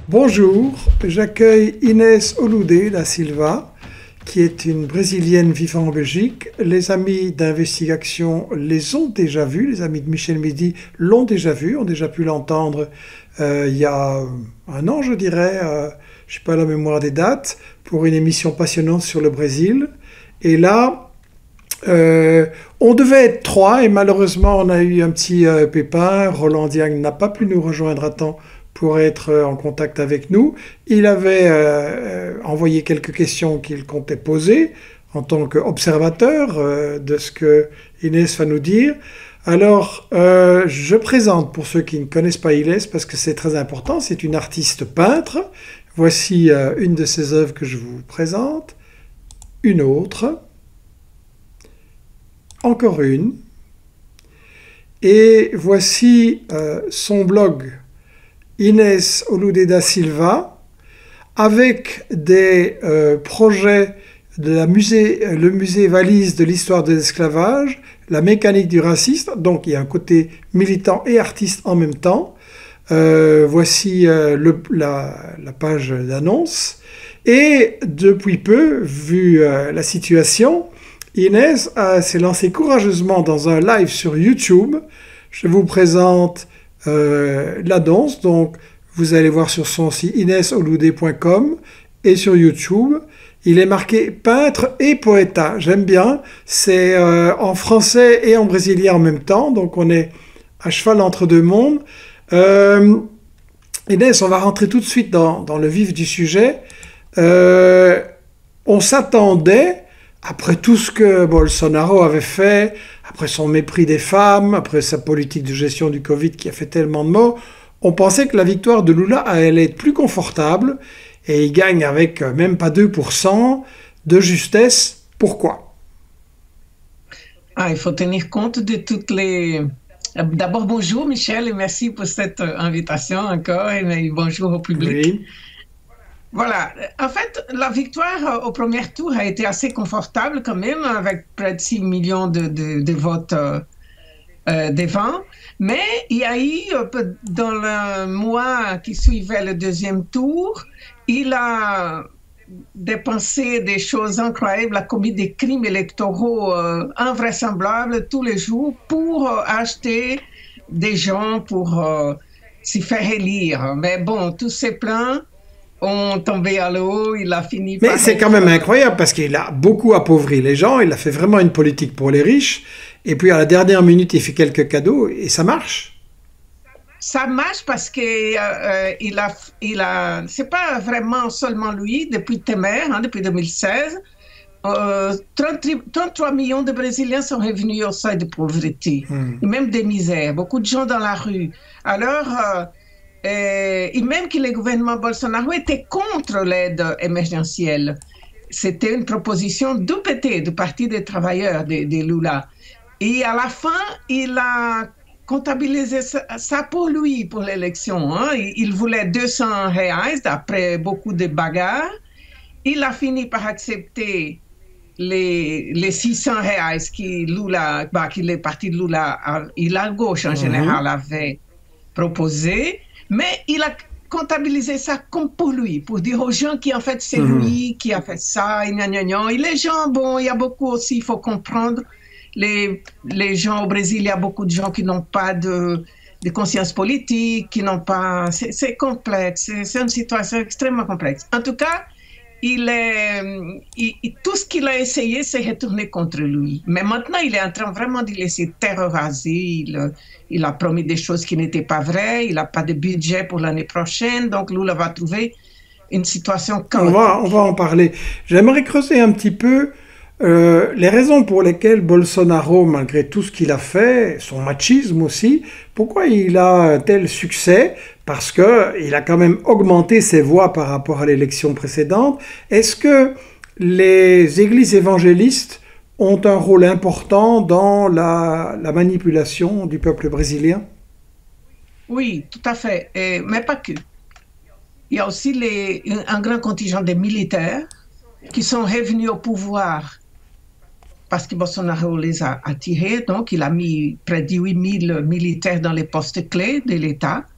Bonjour, j'accueille Inès Oloudé da Silva, qui est une Brésilienne vivant en Belgique. Les amis d'investigation les ont déjà vus, les amis de Michel Midi l'ont déjà vu, ont déjà pu l'entendre il y a un an, je dirais, je n'ai pas la mémoire des dates, pour une émission passionnante sur le Brésil. Et là, on devait être trois et malheureusement on a eu un petit pépin. Roland Diagne n'a pas pu nous rejoindre à temps pour être en contact avec nous. Il avait envoyé quelques questions qu'il comptait poser en tant qu'observateur de ce que Inès va nous dire. Alors, je présente pour ceux qui ne connaissent pas Inès parce que c'est très important. C'est une artiste peintre. Voici une de ses œuvres que je vous présente. Une autre. Encore une. Et voici son blog Inès Oloudé da Silva avec des projets de le musée valise de l'histoire de l'esclavage, la mécanique du racisme, donc il y a un côté militant et artiste en même temps. Voici la page d'annonce. Et depuis peu, vu la situation, Inès s'est lancée courageusement dans un live sur YouTube. Je vous présente l'annonce. Donc, vous allez voir sur son site inesoloudé.com et sur YouTube. Il est marqué peintre et poète. J'aime bien. C'est en français et en brésilien en même temps. Donc, on est à cheval entre deux mondes. Inès, on va rentrer tout de suite dans le vif du sujet. On s'attendait, après tout ce que Bolsonaro avait fait, après son mépris des femmes, après sa politique de gestion du Covid qui a fait tellement de morts, on pensait que la victoire de Lula allait être plus confortable et il gagne avec même pas 2% de justesse. Pourquoi? Il faut tenir compte de toutes les... D'abord, bonjour Michel et merci pour cette invitation encore et bonjour au public. Oui. Voilà, en fait, la victoire au premier tour a été assez confortable quand même, avec près de 6 millions de votes devant. Mais il y a eu, dans le mois qui suivait le deuxième tour, il a dépensé des choses incroyables, a commis des crimes électoraux invraisemblables tous les jours pour acheter des gens pour s'y faire élire. Mais bon, tous ces plans ont tombé à l'eau, il a fini par... Mais c'est quand même incroyable parce qu'il a beaucoup appauvri les gens, il a fait vraiment une politique pour les riches, et puis à la dernière minute, il fait quelques cadeaux, et ça marche. Ça marche parce que c'est pas vraiment seulement lui, depuis Temer, depuis 2016, 33 millions de Brésiliens sont revenus au seuil de pauvreté, et même des misères, beaucoup de gens dans la rue. Alors... et même que le gouvernement Bolsonaro était contre l'aide émergentielle. C'était une proposition du PT, du Parti des travailleurs de Lula. Et à la fin, il a comptabilisé ça pour lui, pour l'élection. Il voulait 200 reais, après beaucoup de bagarres. Il a fini par accepter les 600 reais que le parti de Lula et la gauche en général avait proposé. Mais il a comptabilisé ça comme pour lui, pour dire aux gens qu'en fait c'est lui qui a fait ça, et les gens, bon, il y a beaucoup aussi, il faut comprendre, les gens au Brésil, il y a beaucoup de gens qui n'ont pas de conscience politique, qui n'ont pas... C'est complexe, c'est une situation extrêmement complexe. En tout cas, tout ce qu'il a essayé s'est retourné contre lui. Mais maintenant, il est en train vraiment de laisser terre rasée. Il a promis des choses qui n'étaient pas vraies. Il n'a pas de budget pour l'année prochaine. Donc, Lula va trouver une situation chaotique. On va en parler. J'aimerais creuser un petit peu les raisons pour lesquelles Bolsonaro, malgré tout ce qu'il a fait, son machisme aussi, pourquoi il a un tel succès? Parce qu'il a quand même augmenté ses voix par rapport à l'élection précédente. Est-ce que les églises évangélistes ont un rôle important dans la manipulation du peuple brésilien? Oui, tout à fait, mais pas que. Il y a aussi un grand contingent de militaires qui sont revenus au pouvoir parce que Bolsonaro les a attirés. Donc, il a mis près de 8 000 militaires dans les postes clés de l'État.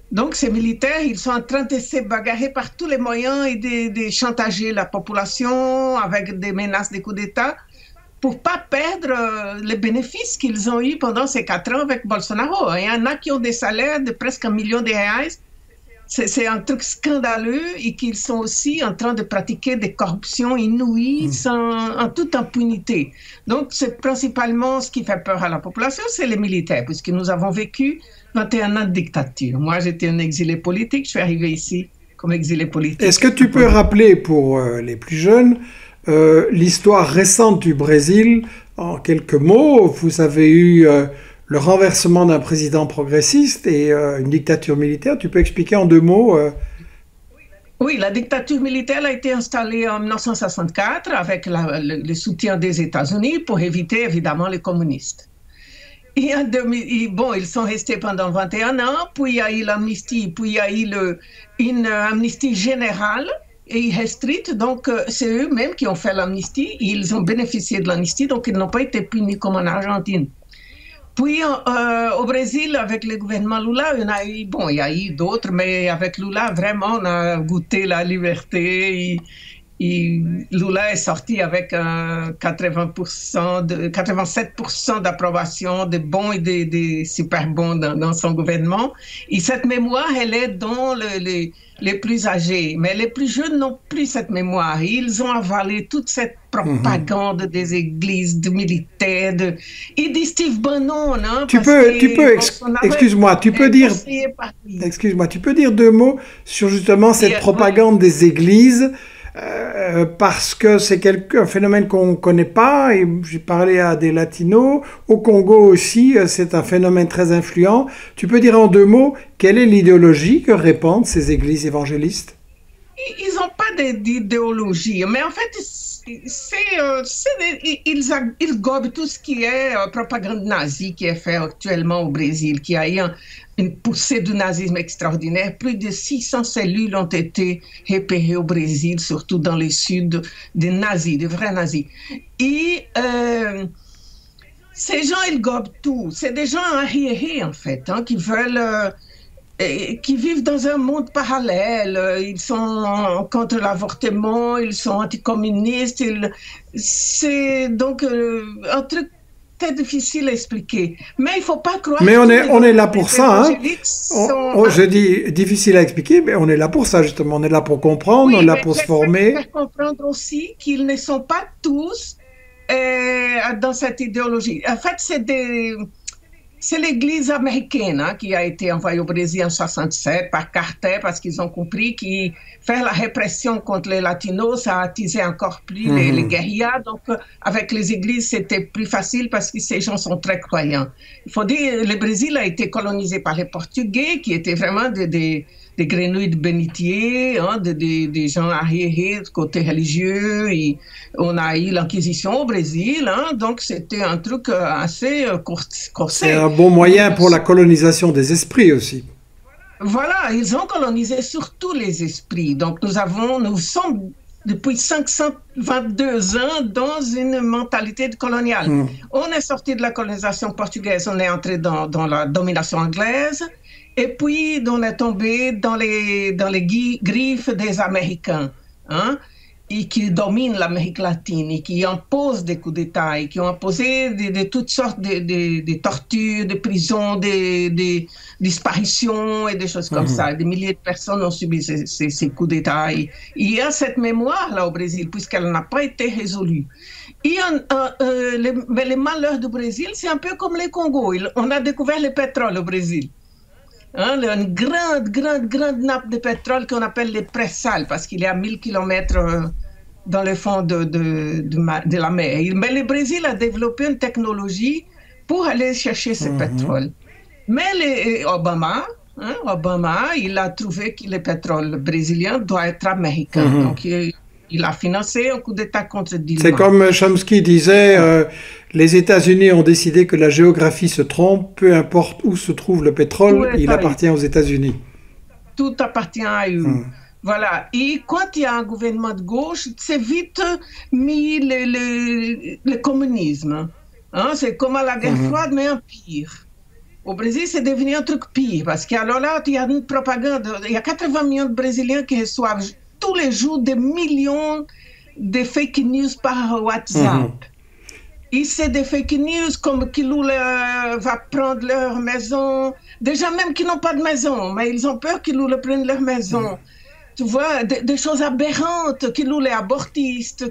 Donc, ces militaires, ils sont en train de se bagarrer par tous les moyens et de chantager la population avec des menaces de coup d'État pour pas perdre les bénéfices qu'ils ont eus pendant ces 4 ans avec Bolsonaro. Il y en a qui ont des salaires de presque 1 million de reais. C'est un truc scandaleux et qu'ils sont aussi en train de pratiquer des corruptions inouïes en toute impunité. Donc, c'est principalement ce qui fait peur à la population, c'est les militaires, puisque nous avons vécu 21 ans de dictature. Moi, j'étais un exilé politique, je suis arrivé ici comme exilé politique. Est-ce que tu peux rappeler pour les plus jeunes l'histoire récente du Brésil en quelques mots? Vous avez eu le renversement d'un président progressiste et une dictature militaire. Tu peux expliquer en 2 mots Oui, la dictature militaire a été installée en 1964 avec le soutien des États-Unis pour éviter évidemment les communistes. Et bon, ils sont restés pendant 21 ans, puis il y a eu l'amnistie, puis il y a eu une amnistie générale et restricte, donc c'est eux-mêmes qui ont fait l'amnistie, ils ont bénéficié de l'amnistie, donc ils n'ont pas été punis comme en Argentine. Puis au Brésil, avec le gouvernement Lula, il y a eu d'autres, mais avec Lula, vraiment, on a goûté la liberté. Lula est sorti avec 87% d'approbation des bons et des super bons dans son gouvernement. Et cette mémoire, elle est dans les plus âgés. Mais les plus jeunes n'ont plus cette mémoire. Ils ont avalé toute cette propagande des églises, de militaires, et de Steve Bannon. Hein, excuse-moi, tu peux dire 2 mots sur justement cette propagande des églises. Parce que c'est un phénomène qu'on ne connaît pas, et j'ai parlé à des latinos, au Congo aussi, c'est un phénomène très influent. Tu peux dire en 2 mots, quelle est l'idéologie que répandent ces églises évangélistes? Ils n'ont pas d'idéologie, mais en fait, ils gobent tout ce qui est propagande nazie qui est fait actuellement au Brésil, qui a eu une poussée du nazisme extraordinaire. Plus de 600 cellules ont été repérées au Brésil, surtout dans le sud, des nazis, des vrais nazis. Et ces gens, ils gobent tout. C'est des gens arriérés, en fait, hein, qui veulent... qui vivent dans un monde parallèle. Ils sont contre l'avortement, ils sont anticommunistes. C'est donc un truc très difficile à expliquer. Mais il ne faut pas croire... Mais on est là pour ça. Hein. Je dis difficile à expliquer, mais on est là pour ça, justement. On est là pour comprendre, on est là pour se former. Faire comprendre aussi qu'ils ne sont pas tous dans cette idéologie. En fait, c'est l'Église américaine hein, qui a été envoyée au Brésil en 1967 par Carter parce qu'ils ont compris que faire la répression contre les latinos, ça attisait encore plus les guérillas. Donc, avec les églises, c'était plus facile parce que ces gens sont très croyants. Il faut dire, le Brésil a été colonisé par les Portugais qui étaient vraiment des grenouilles de bénitier, hein, des gens arriérés du côté religieux. Et on a eu l'Inquisition au Brésil, hein, donc c'était un truc assez corsé. C'est un bon moyen pour la colonisation des esprits aussi. Voilà, ils ont colonisé surtout les esprits. Donc nous sommes depuis 522 ans dans une mentalité coloniale. On est sorti de la colonisation portugaise, on est entré dans la domination anglaise. Et puis, on est tombé dans les griffes des Américains, hein, et qui dominent l'Amérique latine, et qui imposent des coups d'État, et qui ont imposé de toutes sortes de tortures, de prisons, des disparitions et des choses comme ça. Des milliers de personnes ont subi ces coups d'État. Et il y a cette mémoire-là au Brésil, puisqu'elle n'a pas été résolue. Mais les malheurs du Brésil, c'est un peu comme les Congo. On a découvert le pétrole au Brésil. Hein, une grande nappe de pétrole qu'on appelle les pré-sals parce qu'il est à 1000 km dans le fond de la mer. Mais le Brésil a développé une technologie pour aller chercher ce pétrole. Mais Obama, il a trouvé que le pétrole brésilien doit être américain. Donc, il a financé un coup d'État contre Dilma. C'est comme Chomsky disait, les États-Unis ont décidé que la géographie se trompe, peu importe où se trouve le pétrole, il appartient aux États-Unis. Tout appartient à eux. Voilà. Et quand il y a un gouvernement de gauche, c'est vite mis le communisme. Hein? C'est comme à la guerre froide, mais en pire. Au Brésil, c'est devenu un truc pire parce qu'alors là, il y a une propagande. Il y a 80 millions de Brésiliens qui reçoivent tous les jours des millions de fake news par WhatsApp. Et c'est des fake news comme qui va prendre leur maison. Des gens même qui n'ont pas de maison, mais ils ont peur qu'ils prennent leur maison. Tu vois, des choses aberrantes, qui les abortistes,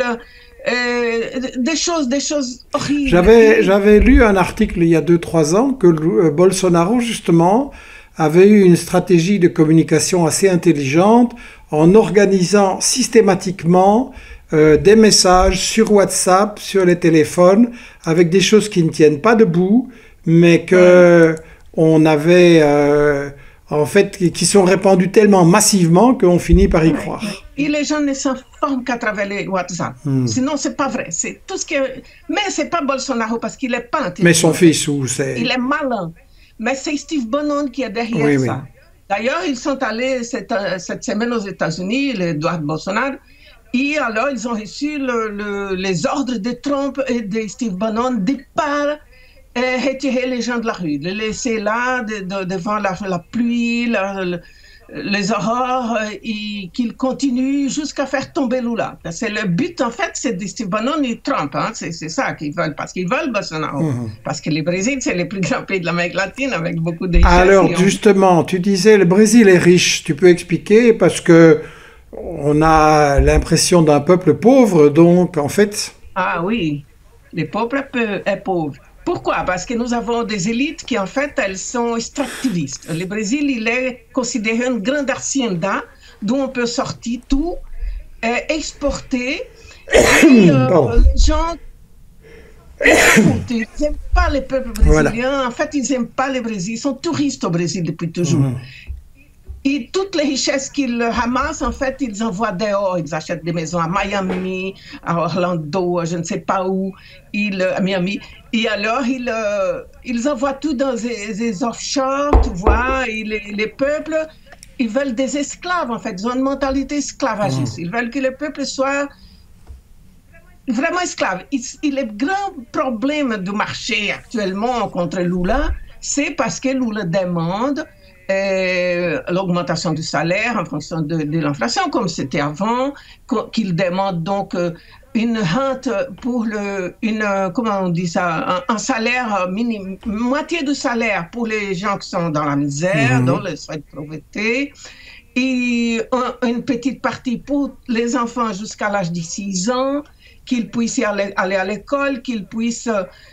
des choses horribles. J'avais lu un article il y a 2-3 ans que Bolsonaro, justement, avait eu une stratégie de communication assez intelligente en organisant systématiquement des messages sur WhatsApp, sur les téléphones, avec des choses qui ne tiennent pas debout, mais que on avait... en fait, qui sont répandus tellement massivement qu'on finit par y croire. Et les gens ne s'informent qu'à travers les WhatsApp. Sinon, c'est pas vrai. C'est tout ce que... Mais c'est pas Bolsonaro parce qu'il est pas intelligent. Mais son fils, ou c'est... Il est malin. Mais c'est Steve Bannon qui est derrière ça. D'ailleurs, ils sont allés cette semaine aux États-Unis, Eduardo Bolsonaro, et alors ils ont reçu les ordres de Trump et de Steve Bannon de pas retirer les gens de la rue, les laisser là devant la pluie, les aurores, et qu'ils continuent jusqu'à faire tomber Lula. C'est le but, en fait, c'est de Steve Bannon et Trump. Hein, c'est ça qu'ils veulent, parce qu'ils veulent Bolsonaro. Parce que le Brésil, c'est le plus grand pays de l'Amérique latine avec beaucoup de richesses. Alors, justement, tu disais le Brésil est riche. Tu peux expliquer parce que on a l'impression d'un peuple pauvre, donc, en fait... Ah oui, le peuple est pauvre. Pourquoi? Parce que nous avons des élites qui, en fait, elles sont extractivistes. Le Brésil, il est considéré une grande hacienda d'où on peut sortir tout, exporter. Et, les gens, ils n'aiment pas le peuple brésilien. Voilà. En fait, ils n'aiment pas le Brésil. Ils sont touristes au Brésil depuis toujours. Et toutes les richesses qu'ils ramassent, en fait, ils envoient dehors. Ils achètent des maisons à Miami, à Orlando, je ne sais pas où, à Miami. Et alors, ils envoient tout dans des offshore, tu vois. Et les peuples, ils veulent des esclaves, en fait. Ils ont une mentalité esclavagiste. Ils veulent que le peuple soit vraiment esclave. Et le grand problème du marché actuellement contre Lula, c'est parce que Lula demande l'augmentation du salaire en fonction de l'inflation, comme c'était avant, qu'il demande donc une rente pour comment on dit ça, un salaire minimum, moitié du salaire pour les gens qui sont dans la misère, dans le seuil de pauvreté, et une petite partie pour les enfants jusqu'à l'âge de 6 ans, qu'ils puissent aller à l'école, qu'ils puissent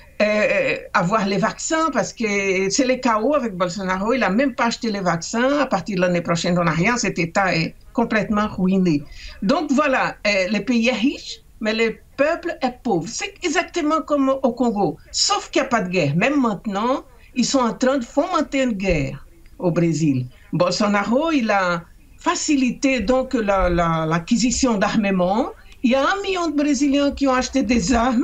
avoir les vaccins, parce que c'est le chaos avec Bolsonaro. Il n'a même pas acheté les vaccins. À partir de l'année prochaine, on n'a rien. Cet État est complètement ruiné. Donc voilà, le pays est riche, mais le peuple est pauvre. C'est exactement comme au Congo, sauf qu'il n'y a pas de guerre. Même maintenant, ils sont en train de fomenter une guerre au Brésil. Bolsonaro, il a facilité donc l'acquisition d'armements. Il y a 1 million de Brésiliens qui ont acheté des armes.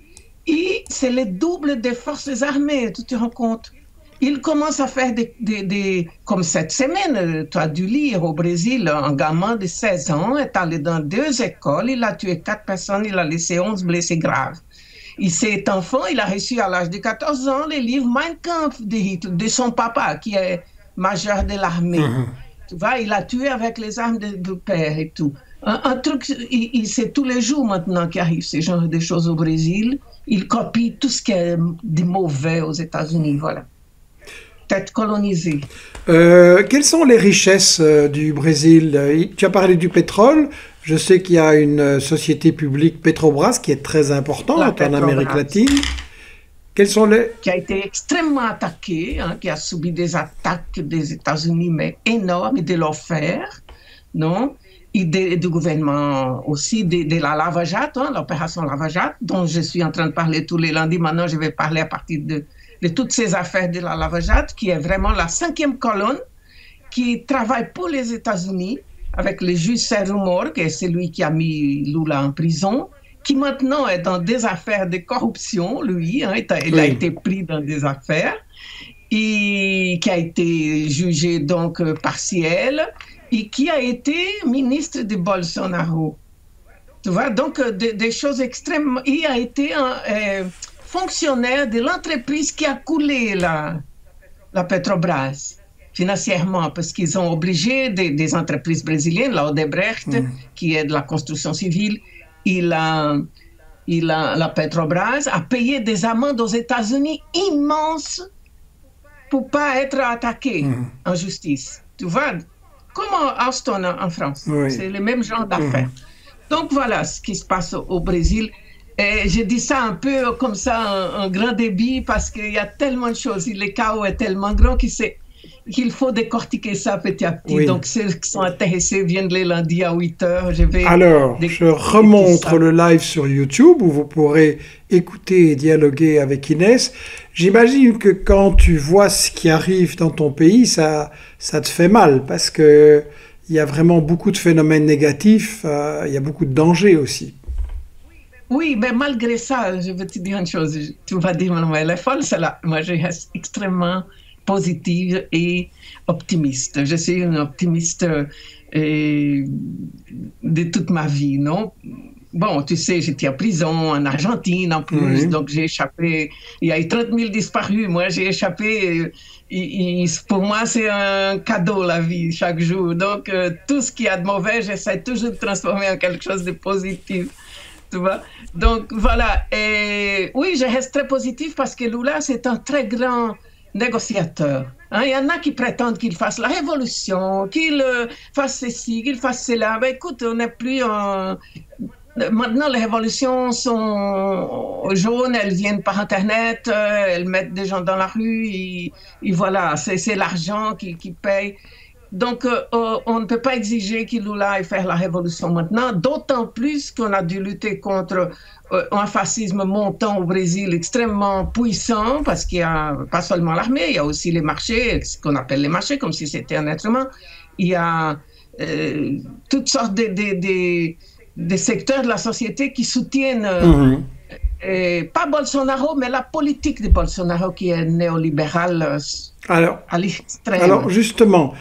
Et c'est le double des forces armées, tu te rends compte? Il commence à faire comme cette semaine, tu as dû lire au Brésil, un gamin de 16 ans est allé dans 2 écoles, il a tué 4 personnes, il a laissé 11 blessés graves. Et cet enfant, il a reçu à l'âge de 14 ans le livre Mein Kampf de son papa, qui est major de l'armée. Tu vois, il a tué avec les armes du père et tout. Un truc, c'est tous les jours maintenant qu'arrive ce genre de choses au Brésil. Il copie tout ce qui est de mauvais aux États-Unis, voilà. Peut-être colonisé. Quelles sont les richesses du Brésil? Tu as parlé du pétrole. Je sais qu'il y a une société publique, Petrobras, qui est très importante en Amérique latine. Quelles sont les... Qui a été extrêmement attaquée, hein, qui a subi des attaques des États-Unis, mais énormes, et de l'enfer, non? Et du gouvernement aussi, de la Lava Jato, hein, l'opération Lava Jato, dont je suis en train de parler tous les lundis. Maintenant, je vais parler à partir de toutes ces affaires de la Lava Jato, qui est vraiment la 5e colonne qui travaille pour les États-Unis, avec le juge Sergio Moro, qui est celui qui a mis Lula en prison, qui maintenant est dans des affaires de corruption, lui, hein, il a été pris dans des affaires, et qui a été jugé donc partiel, et qui a été ministre de Bolsonaro. Tu vois, donc des choses extrêmes. Il a été un fonctionnaire de l'entreprise qui a coulé là, la Petrobras, financièrement, parce qu'ils ont obligé des entreprises brésiliennes, la Odebrecht, qui est de la construction civile, et la Petrobras, à payer des amendes aux États-Unis immenses pour pas être attaqué en justice. Tu vois, comme Alstom en France. Oui. C'est le même genre d'affaires. Donc voilà ce qui se passe au Brésil. Et je dis ça un peu comme ça, en grand débit, parce qu'il y a tellement de choses. Le chaos est tellement grand qu'il faut décortiquer ça petit à petit. Oui. Donc ceux qui sont intéressés viennent les lundis à 8 heures. Alors, je remontre le live sur YouTube où vous pourrez écouter et dialoguer avec Inès. J'imagine que quand tu vois ce qui arrive dans ton pays, ça te fait mal parce que il y a vraiment beaucoup de phénomènes négatifs, il y a beaucoup de dangers aussi. Oui, mais malgré ça, je veux te dire une chose. Tu vas dire, elle est folle, celle-là. Moi, je reste extrêmement positive et optimiste. Je suis une optimiste de toute ma vie, non? Bon, tu sais, j'étais en prison en Argentine en plus, donc j'ai échappé. Il y a eu 30 000 disparus. Moi, j'ai échappé. Pour moi, c'est un cadeau, la vie, chaque jour. Donc, tout ce qu'il y a de mauvais, j'essaie toujours de transformer en quelque chose de positif. Tu vois? Donc, voilà. Et oui, je reste très positif parce que Lula, c'est un très grand négociateur. Hein? Il y en a qui prétendent qu'il fasse la révolution, qu'il fasse ceci, qu'il fasse cela. Ben, écoute, on n'est plus en... Maintenant, les révolutions sont jaunes, elles viennent par Internet, elles mettent des gens dans la rue, et voilà, c'est l'argent qui paye. Donc, on ne peut pas exiger qu'il Lula aille faire la révolution maintenant, d'autant plus qu'on a dû lutter contre un fascisme montant au Brésil extrêmement puissant, parce qu'il n'y a pas seulement l'armée, il y a aussi les marchés, ce qu'on appelle les marchés, comme si c'était un être humain. Il y a toutes sortes des secteurs de la société qui soutiennent pas Bolsonaro, mais la politique de Bolsonaro qui est néolibérale à l'extrême. Alors justement,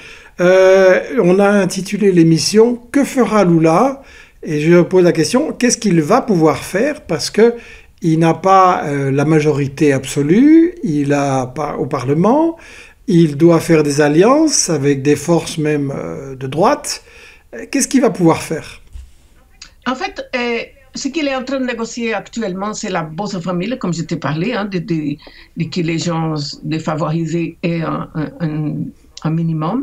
on a intitulé l'émission « Que fera Lula ?» et je pose la question, qu'est-ce qu'il va pouvoir faire? Parce qu'il n'a pas la majorité absolue, il n'a pas au Parlement, il doit faire des alliances avec des forces même de droite. Qu'est-ce qu'il va pouvoir faire? En fait, ce qu'il est en train de négocier actuellement, c'est la Bolsa Famille, comme je t'ai parlé, hein, de que les gens défavorisés aient un minimum.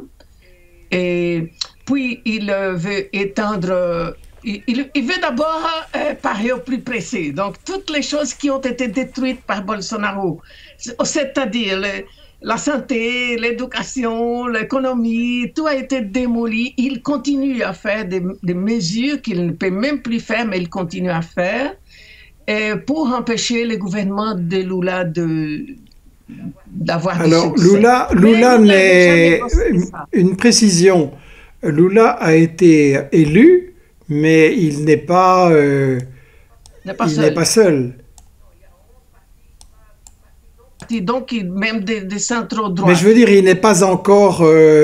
Et puis, il veut étendre... Il veut d'abord parer au plus pressé. Donc, toutes les choses qui ont été détruites par Bolsonaro, c'est-à-dire la santé, l'éducation, l'économie, tout a été démoli. Il continue à faire des mesures qu'il ne peut même plus faire, mais il continue à faire pour empêcher le gouvernement de Lula d'avoir du succès. Alors, Lula n'est... Une précision, Lula a été élu, mais il n'est pas seul. Donc, même des centres droits. Mais je veux dire, il n'est pas encore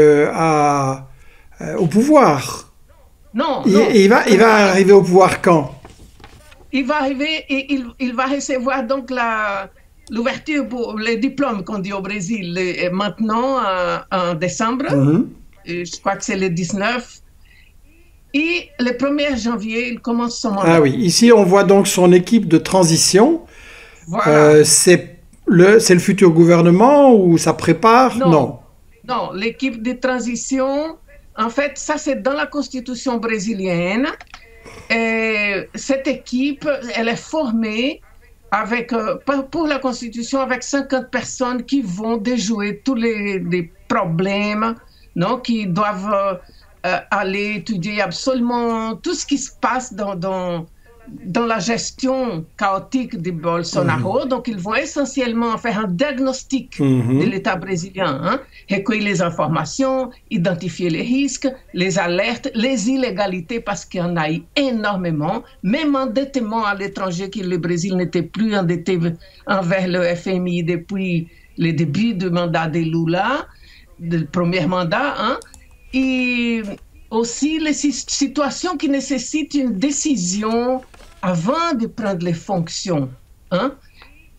au pouvoir. Non. Il va arriver au pouvoir quand? Il va arriver et il va recevoir donc l'ouverture pour les diplômes qu'on dit au Brésil maintenant en décembre. Je crois que c'est le 19. Et le 1er janvier, il commence son mandat. Ah oui, ici on voit donc son équipe de transition. Voilà. C'est le futur gouvernement ou ça prépare? Non, l'équipe de transition, en fait, ça c'est dans la constitution brésilienne. Et cette équipe, elle est formée pour la constitution avec 50 personnes qui vont déjouer tous les problèmes, non, qui doivent aller étudier absolument tout ce qui se passe dans la gestion chaotique de Bolsonaro. Donc, ils vont essentiellement faire un diagnostic de l'État brésilien, hein, recueillir les informations, identifier les risques, les alertes, les illégalités, parce qu'il y en a eu énormément, même endettement à l'étranger, que le Brésil n'était plus endetté envers le FMI depuis le début du mandat de Lula, du premier mandat, hein. Et aussi les situations qui nécessitent une décision avant de prendre les fonctions. Hein?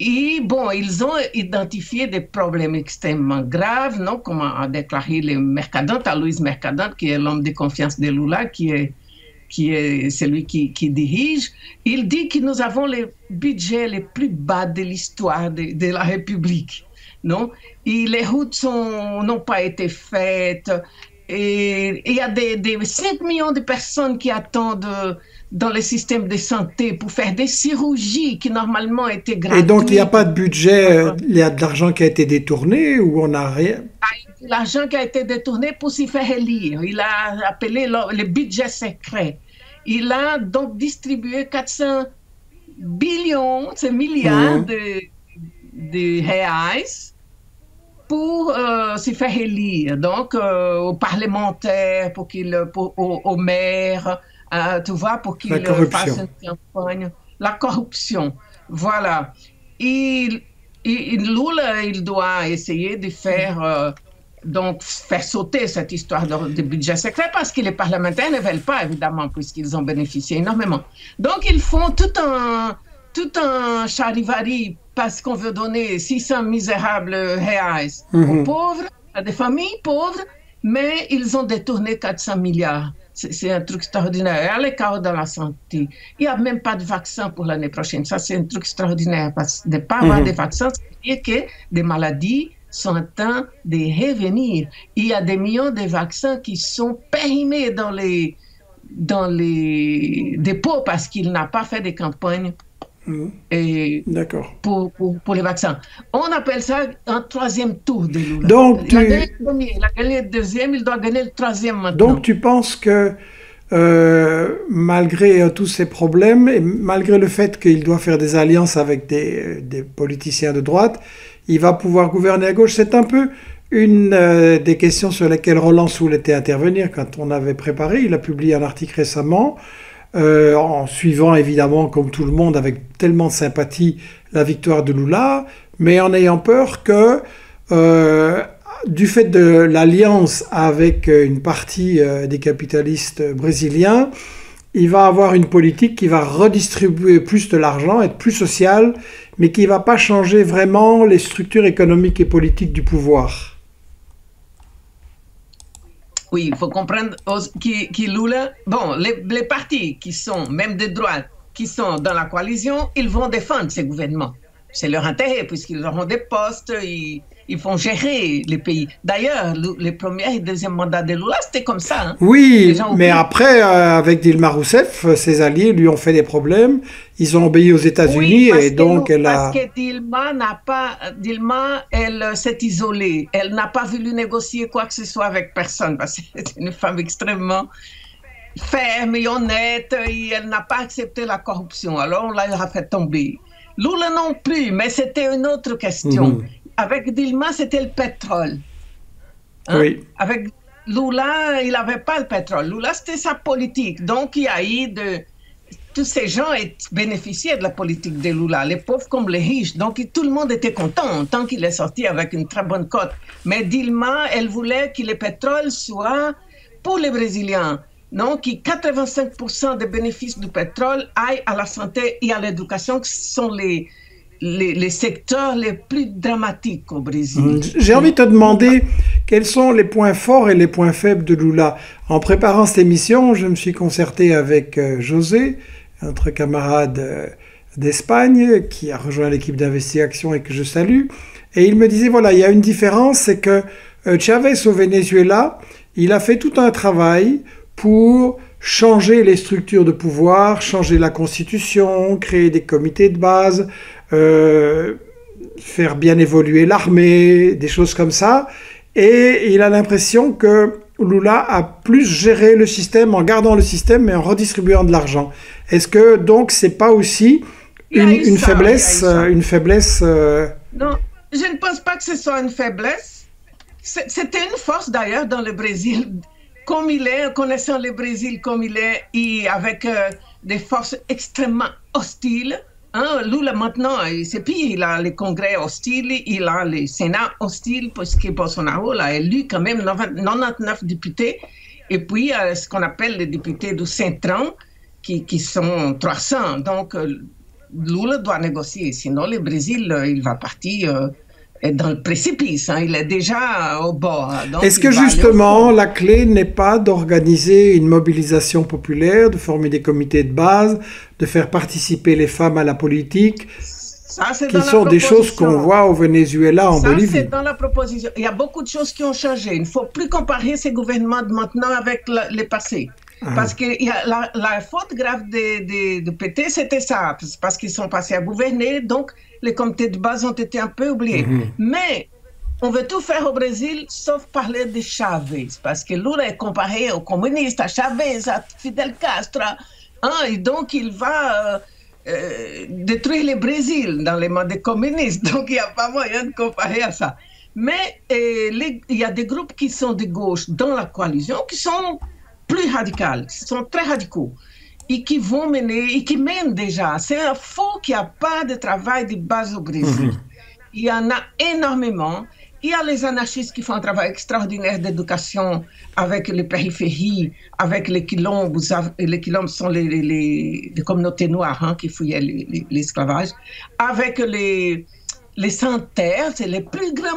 Et bon, ils ont identifié des problèmes extrêmement graves, non, comme a déclaré le Mercadante, Alois Mercadante, qui est l'homme de confiance de Lula, qui est celui qui dirige. Il dit que nous avons les budgets les plus bas de l'histoire de la République, non? Et les routes n'ont pas été faites. Et il y a des 5 millions de personnes qui attendent dans le système de santé pour faire des chirurgies qui normalement étaient gratuites. Et donc, il n'y a pas de budget, il y a de l'argent qui a été détourné ou on n'a rien? L'argent qui a été détourné pour s'y faire élire. Il a appelé le budget secret. Il a donc distribué 400 billions, c'est milliards de reais pour s'y faire élire. Donc, aux parlementaires, aux maires, tu vois, pour qu'ils fassent une campagne. La corruption, voilà. Et Lula, il doit essayer de faire sauter cette histoire de budget secret parce que les parlementaires ne veulent pas, évidemment, puisqu'ils ont bénéficié énormément. Donc, ils font tout un charivari parce qu'on veut donner 600 misérables reais aux pauvres, à des familles pauvres, mais ils ont détourné 400 milliards. C'est un truc extraordinaire. Il y a les chaos dans la santé. Il n'y a même pas de vaccin pour l'année prochaine. Ça, c'est un truc extraordinaire. Parce que de ne pas avoir de vaccins, c'est que des maladies sont en train de revenir. Il y a des millions de vaccins qui sont périmés dans les dépôts parce qu'il n'a pas fait de campagne pour les vaccins. On appelle ça un troisième tour de Lula. Donc, il a gagné le premier, il a gagné le deuxième, il doit gagner le troisième maintenant. Donc tu penses que malgré tous ces problèmes et malgré le fait qu'il doit faire des alliances avec des politiciens de droite, il va pouvoir gouverner à gauche? C'est un peu une des questions sur lesquelles Roland souhaitait intervenir quand on avait préparé. Il a publié un article récemment en suivant évidemment, comme tout le monde, avec tellement de sympathie, la victoire de Lula, mais en ayant peur que du fait de l'alliance avec une partie des capitalistes brésiliens, il va avoir une politique qui va redistribuer plus de l'argent, être plus sociale, mais qui ne va pas changer vraiment les structures économiques et politiques du pouvoir. Oui, il faut comprendre que Lula, bon, les partis qui sont, même de droite, qui sont dans la coalition, ils vont défendre ces gouvernements. C'est leur intérêt, puisqu'ils auront des postes, ils vont gérer les pays. D'ailleurs, les premiers et deuxièmes mandats de Lula, c'était comme ça. Hein. Oui, mais après, avec Dilma Rousseff, ses alliés lui ont fait des problèmes. Ils ont obéi aux États-Unis et donc elle a... Parce que Dilma, elle s'est isolée. Elle n'a pas voulu négocier quoi que ce soit avec personne parce que c'est une femme extrêmement ferme et honnête et elle n'a pas accepté la corruption. Alors, on l'a fait tomber. Lula non plus, mais c'était une autre question. Avec Dilma, c'était le pétrole. Hein? Oui. Avec Lula, il n'avait pas le pétrole. Lula, c'était sa politique. Donc, il y a eu tous ces gens bénéficiaient de la politique de Lula, les pauvres comme les riches. Donc, tout le monde était content tant qu'il est sorti avec une très bonne cote. Mais Dilma, elle voulait que le pétrole soit pour les Brésiliens. Non, que 85% des bénéfices du pétrole aillent à la santé et à l'éducation, qui sont les secteurs les plus dramatiques au Brésil. J'ai envie de te demander quels sont les points forts et les points faibles de Lula. En préparant cette émission, je me suis concerté avec José, notre camarade d'Espagne, qui a rejoint l'équipe d'investigation et que je salue. Et il me disait, voilà, il y a une différence, c'est que Chavez au Venezuela, il a fait tout un travail pour changer les structures de pouvoir, changer la constitution, créer des comités de base, faire bien évoluer l'armée, des choses comme ça. Et il a l'impression que Lula a plus géré le système en gardant le système mais en redistribuant de l'argent. Est-ce que donc c'est pas aussi une faiblesse, Non, je ne pense pas que ce soit une faiblesse. C'était une force d'ailleurs dans le Brésil. Comme il est, connaissant le Brésil comme il est, et avec des forces extrêmement hostiles. Hein, Lula maintenant, c'est pire, il a les congrès hostiles, il a les sénats hostiles, parce que Bolsonaro l'a élu quand même 99 députés, et puis ce qu'on appelle les députés du Centrão, qui sont 300. Donc Lula doit négocier, sinon le Brésil, il va partir dans le précipice, hein, il est déjà au bord. Est-ce que justement la clé n'est pas d'organiser une mobilisation populaire, de former des comités de base, de faire participer les femmes à la politique, qui sont des choses qu'on voit au Venezuela, en Bolivie? Ça, c'est dans la proposition. Il y a beaucoup de choses qui ont changé. Il ne faut plus comparer ces gouvernements de maintenant avec les passés. Parce que la faute grave de PT, c'était ça, parce qu'ils sont passés à gouverner, donc les comités de base ont été un peu oubliés. Mais on veut tout faire au Brésil, sauf parler de Chavez, parce que Lula est comparé aux communistes, à Chavez, à Fidel Castro, hein, et donc il va détruire le Brésil dans les mains des communistes, donc il n'y a pas moyen de comparer à ça. Mais il y a des groupes qui sont de gauche dans la coalition, qui sont plus radicales, qui sont très radicaux et qui vont mener, et qui mènent déjà. C'est un faux qu'il n'y a pas de travail de base au Brésil. Il y en a énormément. Il y a les anarchistes qui font un travail extraordinaire d'éducation avec les périphéries, avec les quilombes. Les quilombes sont les communautés noires, hein, qui fouillaient l'esclavage, avec les sans-terre, c'est les plus grands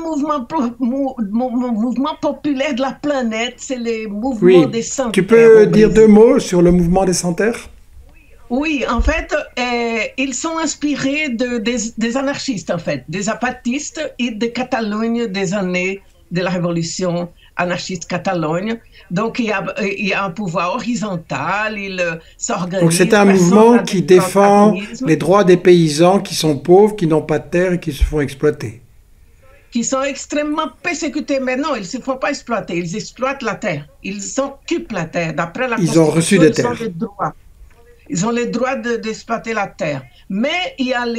mouvements populaires de la planète, c'est les mouvements des sans-terre. Tu peux dire 2 mots sur le mouvement des sans-terre? Oui, en fait, ils sont inspirés des anarchistes, en fait, des zapatistes et de Catalogne des années de la révolution anarchiste Catalogne. Donc, il y a un pouvoir horizontal, il s'organise. Donc, c'est un mouvement qui défend les droits des paysans qui sont pauvres, qui n'ont pas de terre et qui se font exploiter. Qui sont extrêmement persécutés. Mais non, ils ne se font pas exploiter, ils exploitent la terre. Ils occupent la terre. D'après la Constitution, ils ont reçu des terres. Ils ont les droits. Ils ont le droit d'exploiter la terre. Mais il y a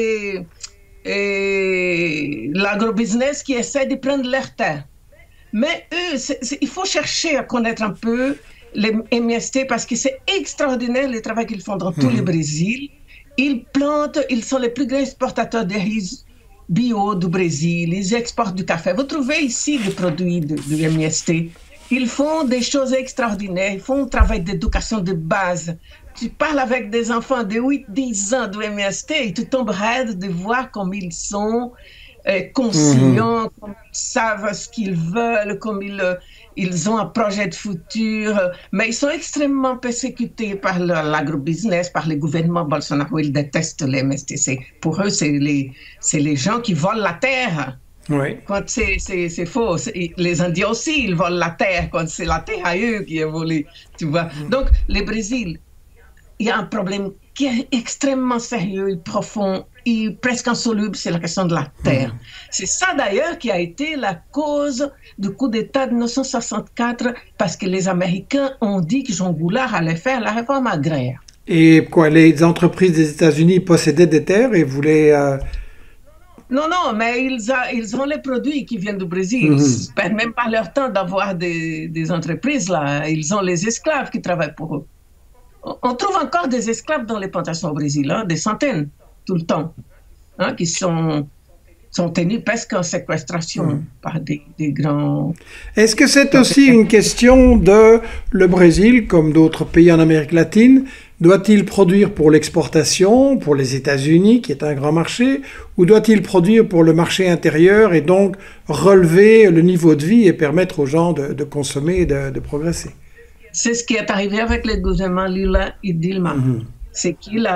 l'agrobusiness qui essaie de prendre leur terre. Mais eux, il faut chercher à connaître un peu les MST parce que c'est extraordinaire le travail qu'ils font dans tout le Brésil. Ils plantent, ils sont les plus grands exportateurs de riz bio du Brésil, ils exportent du café. Vous trouvez ici des produits de MST. Ils font des choses extraordinaires, ils font un travail d'éducation de base. Tu parles avec des enfants de 8-10 ans de MST et tu tombes raide de voir comme ils sont conscients, comme ils savent ce qu'ils veulent, comme ils ont un projet de futur. Mais ils sont extrêmement persécutés par l'agrobusiness, par le gouvernement Bolsonaro. Ils détestent les MST. Pour eux, c'est les gens qui volent la terre. Oui. Quand c'est faux. Les Indiens aussi, ils volent la terre quand c'est la terre à eux qui est volée. Tu vois. Donc, le Brésil, il y a un problème qui est extrêmement sérieux et profond et presque insoluble, c'est la question de la terre. C'est ça d'ailleurs qui a été la cause du coup d'État de 1964, parce que les Américains ont dit que Jean Goulart allait faire la réforme agraire. Et quoi, les entreprises des États-Unis possédaient des terres et voulaient... Non, mais ils ont les produits qui viennent du Brésil. Ils ne perdent même pas leur temps d'avoir des entreprises là. Ils ont les esclaves qui travaillent pour eux. On trouve encore des esclaves dans les plantations au Brésil, hein, des centaines, tout le temps, hein, qui sont tenus presque en séquestration par des grands... Est-ce que c'est aussi une question de le Brésil, comme d'autres pays en Amérique latine, doit-il produire pour l'exportation, pour les États-Unis, qui est un grand marché, ou doit-il produire pour le marché intérieur et donc relever le niveau de vie et permettre aux gens de consommer et de progresser? C'est ce qui est arrivé avec le gouvernement Lula et Dilma. C'est qu'il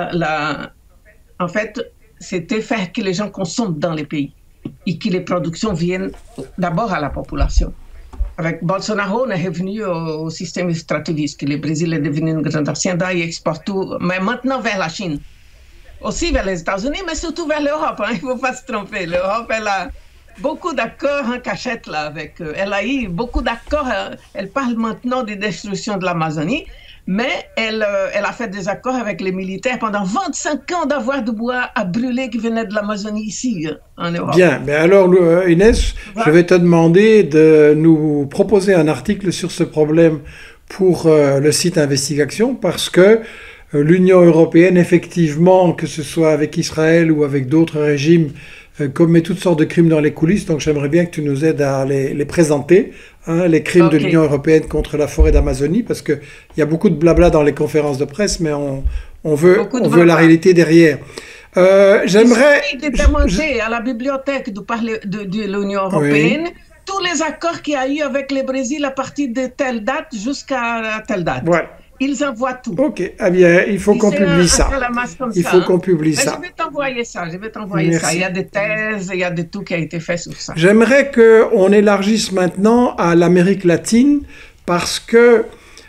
en fait, c'était faire que les gens consomment dans les pays et que les productions viennent d'abord à la population. Avec Bolsonaro, on est revenu au système extractiviste, que le Brésil est devenu une grande hacienda, il exporte tout, mais maintenant vers la Chine. Aussi vers les États-Unis, mais surtout vers l'Europe. Hein, il ne faut pas se tromper. L'Europe, elle a beaucoup d'accords en cachette là avec eux. Elle a eu beaucoup d'accords. Elle parle maintenant de destruction de l'Amazonie, mais elle a fait des accords avec les militaires pendant 25 ans d'avoir du bois à brûler qui venait de l'Amazonie ici, en Europe. Bien, mais alors Inès, je vais te demander de nous proposer un article sur ce problème pour le site Investigation, parce que l'Union européenne, effectivement, que ce soit avec Israël ou avec d'autres régimes, commet toutes sortes de crimes dans les coulisses, donc j'aimerais bien que tu nous aides à les présenter, hein, les crimes de l'Union européenne contre la forêt d'Amazonie, parce qu'il y a beaucoup de blabla dans les conférences de presse, mais on veut la réalité derrière. J'aimerais... Il suffit de demander à la bibliothèque de l'Union européenne tous les accords qu'il y a eu avec le Brésil à partir de telle date jusqu'à telle date. Ouais. Ils envoient tout. Ok, eh bien, il faut qu'on publie ça. Il faut qu'on publie ça. Je vais t'envoyer ça, je vais t'envoyer ça. Il y a des thèses, il y a de tout qui a été fait sur ça. J'aimerais qu'on élargisse maintenant à l'Amérique latine parce que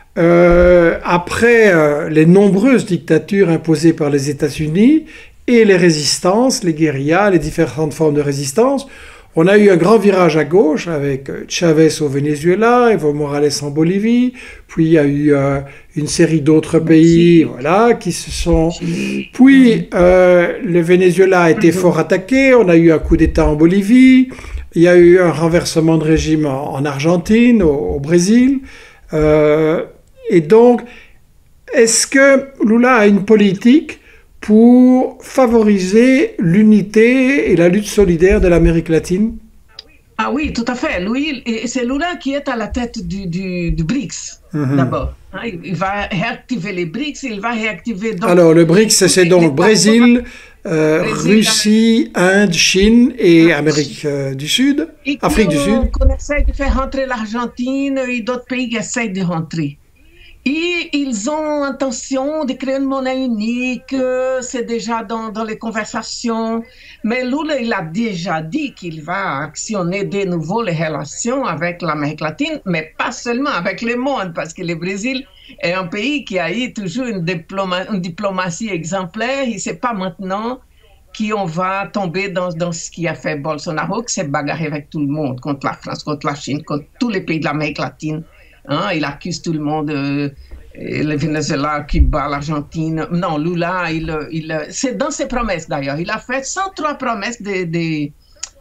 après les nombreuses dictatures imposées par les États-Unis et les résistances, les guérillas, les différentes formes de résistance, on a eu un grand virage à gauche avec Chavez au Venezuela, Evo Morales en Bolivie, puis il y a eu une série d'autres pays voilà, qui se sont... Puis le Venezuela a été fort attaqué, on a eu un coup d'État en Bolivie, il y a eu un renversement de régime en Argentine, au Brésil. Et donc, est-ce que Lula a une politique pour favoriser l'unité et la lutte solidaire de l'Amérique latine? Ah oui, tout à fait. Lui, c'est Lula qui est à la tête du BRICS, d'abord. Il va réactiver les BRICS, il va réactiver... Donc, alors, le BRICS, c'est donc Brésil, Russie, Inde, Chine et Amérique du Sud, Afrique du Sud. On essaie de faire rentrer l'Argentine et d'autres pays qui essayent de rentrer. Et ils ont intention de créer une monnaie unique, c'est déjà dans les conversations. Mais Lula, il a déjà dit qu'il va actionner de nouveau les relations avec l'Amérique latine, mais pas seulement avec le monde, parce que le Brésil est un pays qui a eu toujours une diplomatie exemplaire. Il ne sait pas maintenant qu'on va tomber dans ce qui a fait Bolsonaro, qui s'est bagarré avec tout le monde, contre la France, contre la Chine, contre tous les pays de l'Amérique latine. Il accuse tout le monde, le Venezuela, Cuba, l'Argentine. Non, Lula, c'est dans ses promesses d'ailleurs. Il a fait 103 promesses de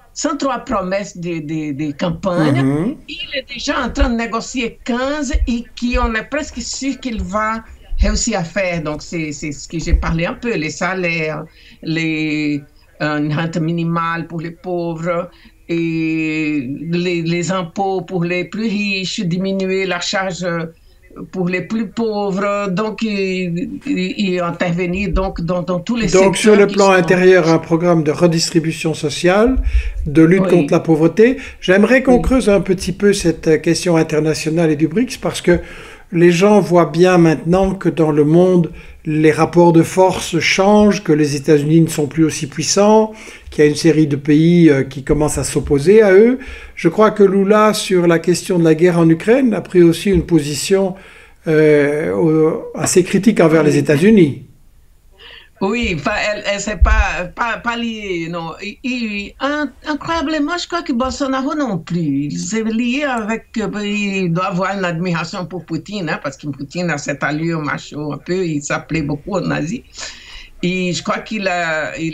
campagne. Il est déjà en train de négocier 15 et on est presque sûr qu'il va réussir à faire. Donc, c'est ce que j'ai parlé un peu, les salaires, une rente minimale pour les pauvres, et les impôts pour les plus riches, diminuer la charge pour les plus pauvres, donc et intervenir donc dans tous les secteurs. Donc sur le plan intérieur, un programme de redistribution sociale, de lutte contre la pauvreté. J'aimerais qu'on creuse un petit peu cette question internationale et du BRICS parce que les gens voient bien maintenant que dans le monde, les rapports de force changent, que les États-Unis ne sont plus aussi puissants, qu'il y a une série de pays qui commencent à s'opposer à eux. Je crois que Lula, sur la question de la guerre en Ukraine, a pris aussi une position assez critique envers les États-Unis. Oui, elle s'est pas liée, non. Incroyablement, je crois que Bolsonaro non plus. Il s'est lié avec... il doit avoir une admiration pour Poutine, hein, parce que Poutine a cette allure macho un peu, il s'appelait beaucoup aux nazis. Et je crois qu'il est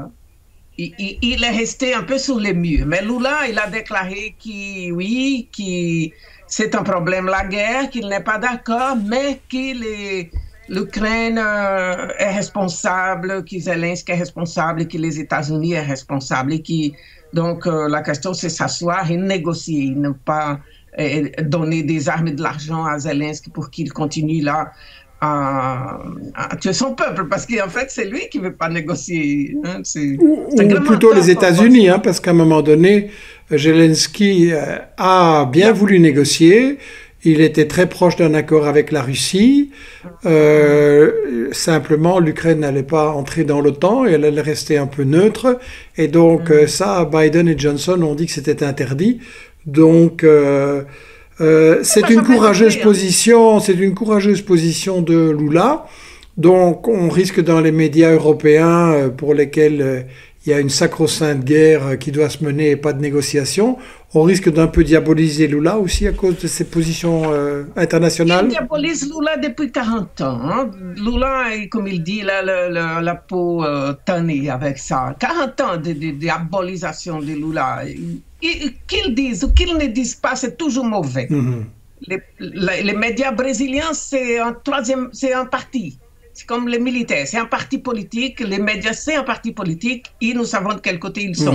resté un peu sur les murs. Mais Lula, il a déclaré que c'est un problème la guerre, qu'il n'est pas d'accord, mais l'Ukraine est responsable, que Zelensky est responsable, que les États-Unis sont responsables. Donc, la question, c'est s'asseoir et négocier, ne pas donner des armes et de l'argent à Zelensky pour qu'il continue là à tuer son peuple, parce qu'en fait, c'est lui qui ne veut pas négocier. Hein, ou plutôt les États-Unis, hein, parce qu'à un moment donné, Zelensky a bien voulu négocier. Il était très proche d'un accord avec la Russie. Simplement, l'Ukraine n'allait pas entrer dans l'OTAN et elle allait rester un peu neutre. Et donc, ça, Biden et Johnson ont dit que c'était interdit. Donc, c'est une courageuse position. C'est une courageuse position de Lula. Donc, on risque dans les médias européens pour lesquels il y a une sacro-sainte guerre qui doit se mener et pas de négociation. On risque d'un peu diaboliser Lula aussi à cause de ses positions internationales. Il diabolise Lula depuis 40 ans. Hein. Lula, comme il dit, la peau tannée avec ça. 40 ans de diabolisation de Lula. Qu'ils disent ou qu'ils ne disent pas, c'est toujours mauvais. Les médias brésiliens, c'est un parti. C'est comme les militaires, c'est un parti politique, les médias, c'est un parti politique, et nous savons de quel côté ils sont.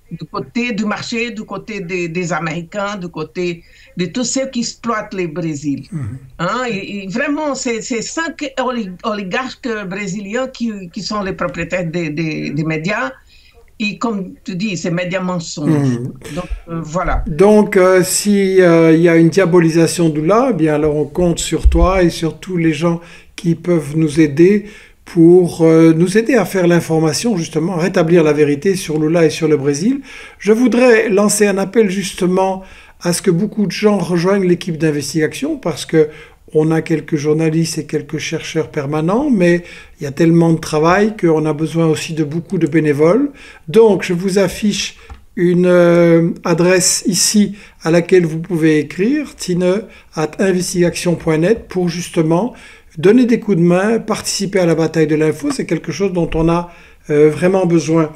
du côté du marché, du côté des Américains, du côté de tous ceux qui exploitent le Brésil. Hein, vraiment, c'est 5 oligarques brésiliens qui sont les propriétaires des médias. Et comme tu dis, c'est médias mensonges. Donc, voilà. Donc, s'il y a une diabolisation de Lula, eh bien alors on compte sur toi et sur tous les gens qui peuvent nous aider pour nous aider à faire l'information, justement, à rétablir la vérité sur Lula et sur le Brésil. Je voudrais lancer un appel justement à ce que beaucoup de gens rejoignent l'équipe d'investigation parce que on a quelques journalistes et quelques chercheurs permanents, mais il y a tellement de travail qu'on a besoin aussi de beaucoup de bénévoles. Donc, je vous affiche une adresse ici à laquelle vous pouvez écrire, tine@investigation.net, pour justement donner des coups de main, participer à la bataille de l'info. C'est quelque chose dont on a vraiment besoin.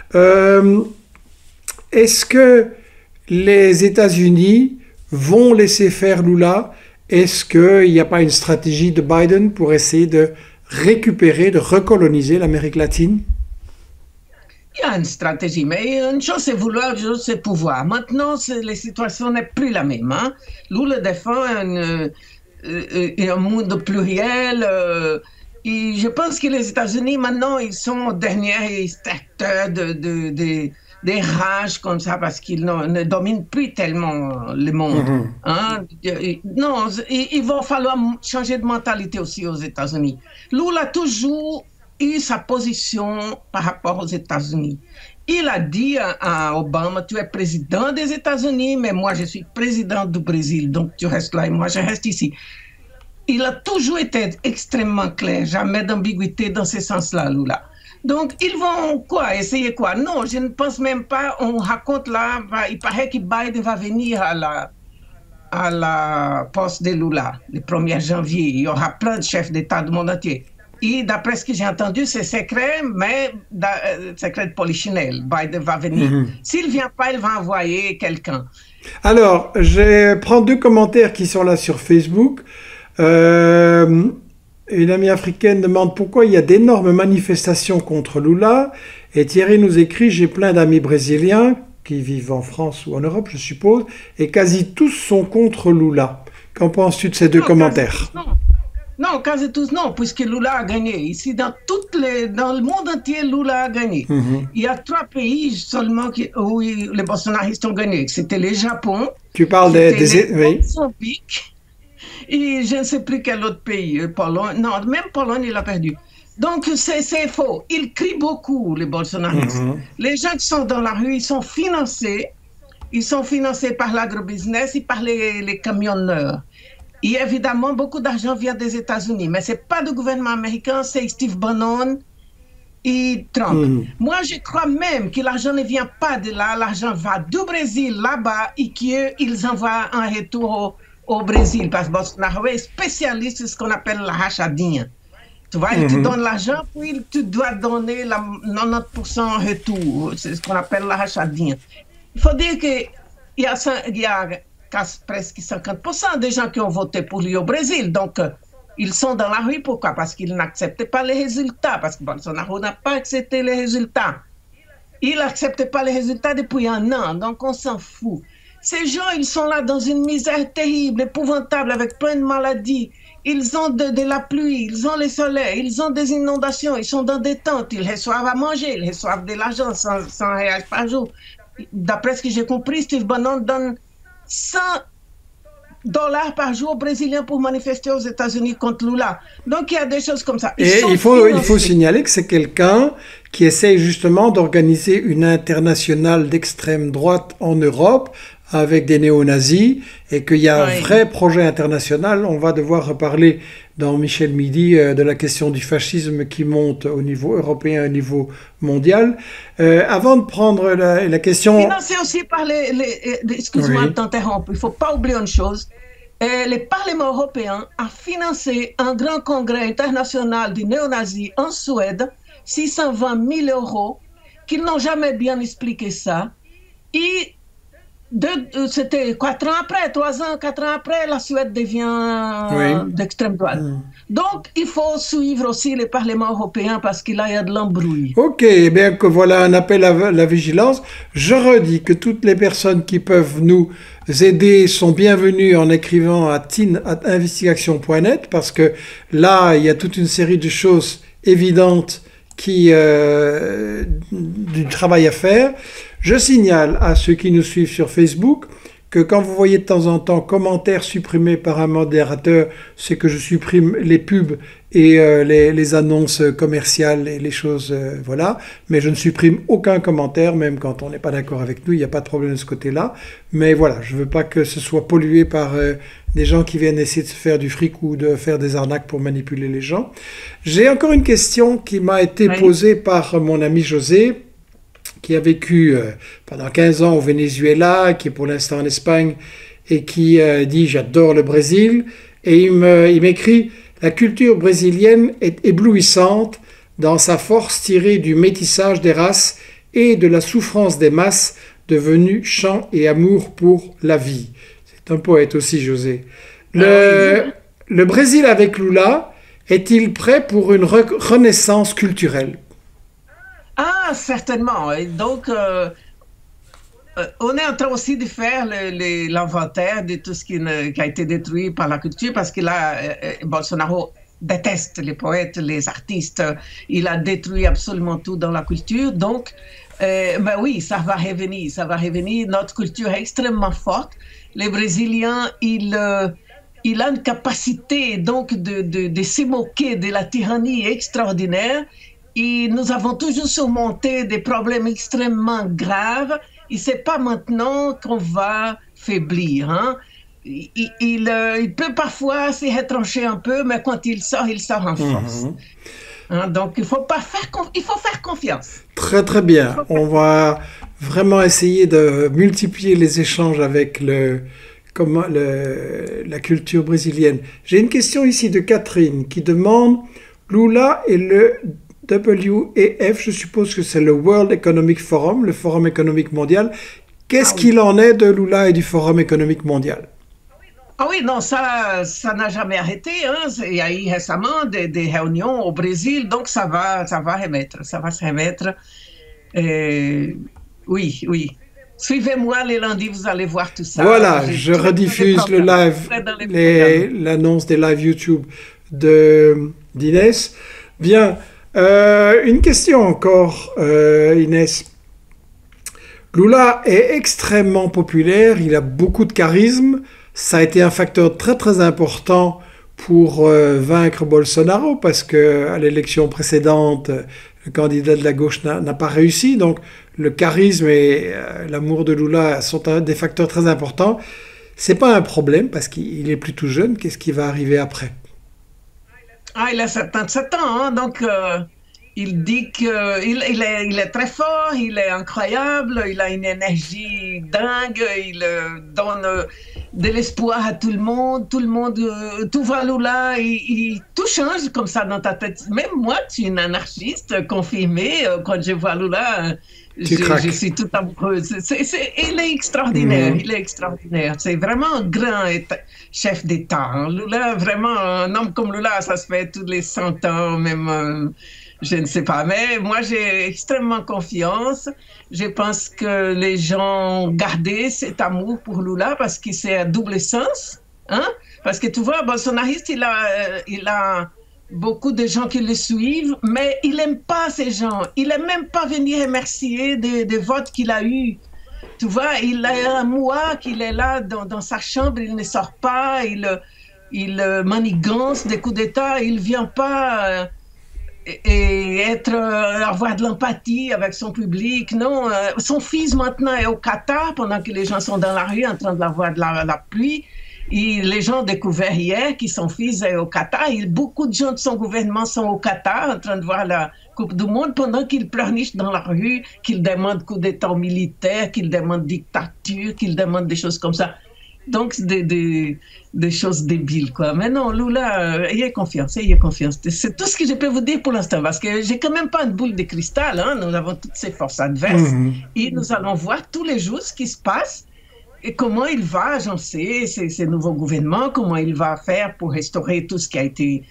Est-ce que les États-Unis vont laisser faire Lula? Est-ce qu'il n'y a pas une stratégie de Biden pour essayer de récupérer, de recoloniser l'Amérique latine? Il y a une stratégie, mais une chose c'est vouloir, une chose c'est pouvoir. Maintenant, la situation n'est plus la même. Hein? Lula défend un monde pluriel. Et je pense que les États-Unis, maintenant, ils sont derniers acteurs des rages comme ça parce qu'ils ne dominent plus tellement le monde. Hein? Non, il va falloir changer de mentalité aussi aux États-Unis. Lula a toujours eu sa position par rapport aux États-Nis. Il a dit à Obama, tu es président des États-Unis, mais moi je suis président du Brésil, donc tu restes là et moi je reste ici. Il a toujours été extrêmement clair, jamais d'ambiguïté dans ce sens-là, Lula. Donc, ils vont quoi? Essayer quoi? Non, je ne pense même pas. On raconte là, il paraît que Biden va venir à la poste de Lula le 1er janvier. Il y aura plein de chefs d'État du monde entier. Et d'après ce que j'ai entendu, c'est secret, mais secret de Polichinelle. Biden va venir. S'il ne vient pas, il va envoyer quelqu'un. Alors, je prends 2 commentaires qui sont là sur Facebook. Une amie africaine demande pourquoi il y a d'énormes manifestations contre Lula. Et Thierry nous écrit, j'ai plein d'amis brésiliens qui vivent en France ou en Europe, je suppose, et quasi tous sont contre Lula. Qu'en penses-tu de ces 2 commentaires? Non, quasi tous non, puisque Lula a gagné. Ici, dans le monde entier, Lula a gagné. Il y a 3 pays seulement où les bolsonaristes ont gagné. C'était le Japon, tu parles des Mozambique, et je ne sais plus quel autre pays, Pologne. Non, même Pologne, il a perdu. Donc, c'est faux. Ils crient beaucoup, les bolsonaristes. Les gens qui sont dans la rue, ils sont financés. Ils sont financés par l'agrobusiness et par les camionneurs. Et évidemment, beaucoup d'argent vient des États-Unis. Mais ce n'est pas du gouvernement américain, c'est Steve Bannon et Trump. Moi, je crois même que l'argent ne vient pas de là. L'argent va du Brésil là-bas et qu'ils envoient un retour au Brésil. Parce que Bolsonaro est spécialiste de ce qu'on appelle la rachadinha. Tu vois, il te donne l'argent, puis tu dois donner 90% en retour. C'est ce qu'on appelle la rachadinha. Il faut dire qu'il y a presque 50% des gens qui ont voté pour lui au Brésil. Donc, ils sont dans la rue. Pourquoi? Parce qu'ils n'acceptaient pas les résultats. Parce que Bolsonaro n'a pas accepté les résultats. Il n'accepte pas les résultats depuis un an. Donc, on s'en fout. Ces gens, ils sont là dans une misère terrible, épouvantable, avec plein de maladies. Ils ont de la pluie, ils ont le soleil, ils ont des inondations, ils sont dans des tentes, ils reçoivent à manger, ils reçoivent de l'argent, 100 reais par jour. D'après ce que j'ai compris, Steve Bannon donne $100 par jour aux Brésiliens pour manifester aux États-Unis contre Lula. Donc il y a des choses comme ça. Et il faut signaler que c'est quelqu'un qui essaye justement d'organiser une internationale d'extrême droite en Europe avec des néo-nazis et qu'il y a un vrai projet international. On va devoir reparler dans Michel Midi de la question du fascisme qui monte au niveau européen, au niveau mondial. Avant de prendre la question... Financé aussi par excuse-moi de t'interrompre, il ne faut pas oublier une chose. Le Parlement européen a financé un grand congrès international des néo-nazis en Suède, 620 000 €, qu'ils n'ont jamais bien expliqué ça. Et c'était 4 ans après, 3 ans, 4 ans après, la Suède devient Oui. d'extrême droite. Donc, il faut suivre aussi le Parlement européen parce qu'il y a de l'embrouille. Ok, eh bien que voilà un appel à la vigilance. Je redis que toutes les personnes qui peuvent nous aider sont bienvenues en écrivant à tin@investigation.net parce que là, il y a toute une série de choses évidentes du travail à faire. Je signale à ceux qui nous suivent sur Facebook que quand vous voyez de temps en temps commentaires supprimés par un modérateur, c'est que je supprime les pubs et les annonces commerciales et les choses, voilà. Mais je ne supprime aucun commentaire, même quand on n'est pas d'accord avec nous, il n'y a pas de problème de ce côté-là. Mais voilà, je ne veux pas que ce soit pollué par des gens qui viennent essayer de se faire du fric ou de faire des arnaques pour manipuler les gens. J'ai encore une question qui m'a été posée par mon ami José, qui a vécu pendant 15 ans au Venezuela, qui est pour l'instant en Espagne, et qui dit « J'adore le Brésil ». Et il m'écrit « La culture brésilienne est éblouissante dans sa force tirée du métissage des races et de la souffrance des masses devenues chant et amour pour la vie ». C'est un poète aussi, José. Le Brésil avec Lula est-il prêt pour une renaissance culturelle ? Ah, certainement. Et donc, on est en train aussi de faire l'inventaire de tout ce qui a été détruit par la culture parce que là, Bolsonaro déteste les poètes, les artistes. Il a détruit absolument tout dans la culture. Donc, ben oui, ça va revenir. Ça va revenir. Notre culture est extrêmement forte. Les Brésiliens, il a une capacité donc de se moquer de la tyrannie extraordinaire. Et nous avons toujours surmonté des problèmes extrêmement graves. Et ce n'est pas maintenant qu'on va faiblir. Hein? Il peut parfois se retrancher un peu, mais quand il sort en force. Hein? Donc, il faut faire confiance. Très, très bien. On va vraiment essayer de multiplier les échanges avec la culture brésilienne. J'ai une question ici de Catherine qui demande « Lula et le WEF, je suppose que c'est le World Economic Forum, le Forum économique mondial. Qu'est-ce qu'il en est de Lula et du Forum économique mondial ? Ah oui, non, ça n'a jamais arrêté. Hein. Il y a eu récemment des réunions au Brésil, donc ça va remettre, ça va se remettre. Oui. Suivez-moi les lundis, vous allez voir tout ça. Voilà, je rediffuse le live, l'annonce des lives YouTube d'Inès. Bien. Une question encore, Inès. Lula est extrêmement populaire, il a beaucoup de charisme, ça a été un facteur très très important pour vaincre Bolsonaro parce qu'à l'élection précédente, le candidat de la gauche n'a pas réussi, donc le charisme et l'amour de Lula sont des facteurs très importants. C'est pas un problème parce qu'il est plutôt jeune, qu'est-ce qui va arriver après ? Ah, il a 77 ans, hein, donc il dit qu'il est très fort, il est incroyable, il a une énergie dingue, il donne de l'espoir à tout le monde, tout va Lula, tout change comme ça dans ta tête. Même moi, tu es une anarchiste confirmée, quand je vois Lula, je suis tout amoureuse. Il est extraordinaire, il est extraordinaire. C'est vraiment un grand chef d'État. Hein. Lula, vraiment, un homme comme Lula, ça se fait tous les 100 ans, même, je ne sais pas. Mais moi, j'ai extrêmement confiance. Je pense que les gens ont gardé cet amour pour Lula parce que c'est à double sens. Hein? Parce que tu vois, bolsonariste, il a beaucoup de gens qui le suivent, mais il n'aime pas ces gens. Il n'aime même pas venir remercier des votes qu'il a eus. Tu vois, il a un mois qu'il est là dans sa chambre, il ne sort pas, il manigance des coups d'État, il ne vient pas avoir de l'empathie avec son public. Non, son fils maintenant est au Qatar pendant que les gens sont dans la rue en train d'avoir de la pluie. Et les gens ont découvert hier que son fils est au Qatar. Beaucoup de gens de son gouvernement sont au Qatar en train de voir la Coupe du Monde pendant qu'ils pleurnichent dans la rue, qu'ils demandent coup d'État militaire, qu'ils demandent dictature, qu'ils demandent des choses comme ça. Donc, des choses débiles, quoi. Mais non, Lula, ayez confiance. C'est tout ce que je peux vous dire pour l'instant, parce que j'ai quand même pas une boule de cristal. Hein. Nous avons toutes ces forces adverses et nous allons voir tous les jours ce qui se passe. et comment il va agencer ces nouveaux gouvernements, comment il va faire pour restaurer tout ce qui a été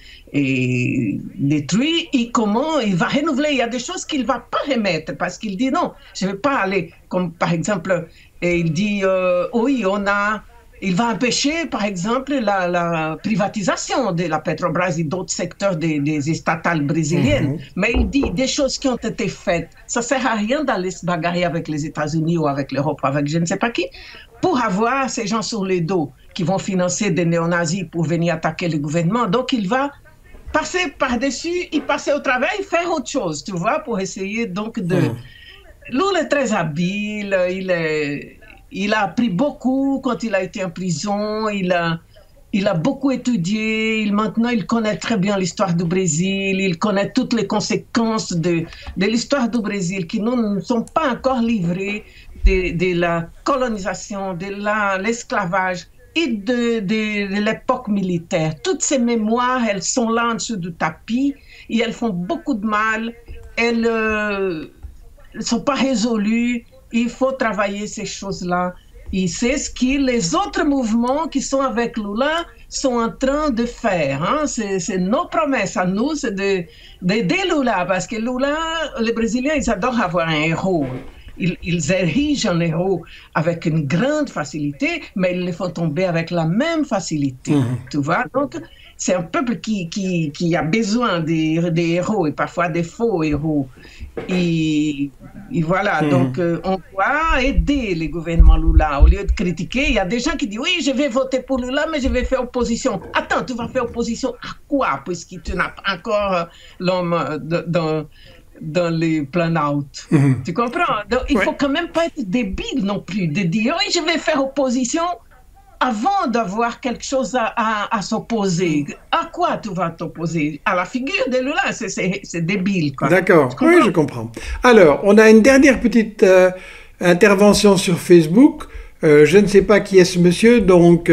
détruit et comment il va renouveler. Il y a des choses qu'il ne va pas remettre parce qu'il dit non, je ne vais pas aller, comme par exemple, il dit oui, il va empêcher, par exemple, la privatisation de la Petrobras et d'autres secteurs des estatales brésiliennes. Mais il dit des choses qui ont été faites. Ça ne sert à rien d'aller se bagarrer avec les États-Unis ou avec l'Europe ou avec je ne sais pas qui pour avoir ces gens sur les dos qui vont financer des néo-nazis pour venir attaquer le gouvernement. Donc, il va passer par-dessus et passer au travail, faire autre chose, tu vois, pour essayer donc de... Lula est très habile, il a appris beaucoup quand il a été en prison, il a beaucoup étudié, maintenant il connaît très bien l'histoire du Brésil, il connaît toutes les conséquences de l'histoire du Brésil qui nous ne sont pas encore livrées de la colonisation, de l'esclavage et de l'époque militaire. Toutes ces mémoires, elles sont là en dessous du tapis et elles font beaucoup de mal, elles ne sont pas résolues. Il faut travailler ces choses-là. Et c'est ce que les autres mouvements qui sont avec Lula sont en train de faire. Hein. C'est nos promesses à nous, c'est d'aider Lula. Parce que Lula, les Brésiliens, ils adorent avoir un héros. Ils érigent un héros avec une grande facilité, mais ils le font tomber avec la même facilité. Tu vois? Donc, c'est un peuple qui a besoin des héros et parfois des faux héros. Et voilà, donc on doit aider les gouvernements Lula. Au lieu de critiquer, il y a des gens qui disent oui, je vais voter pour Lula, mais je vais faire opposition. Attends, tu vas faire opposition à quoi, puisque tu n'as pas encore l'homme dans les plan-out. Tu comprends? Donc, il ne faut quand même pas être débile non plus de dire oui, je vais faire opposition avant d'avoir quelque chose à s'opposer. À quoi tu vas t'opposer? À la figure de Lula, c'est débile. D'accord, oui, je comprends. Alors, on a une dernière petite intervention sur Facebook. Je ne sais pas qui est ce monsieur, donc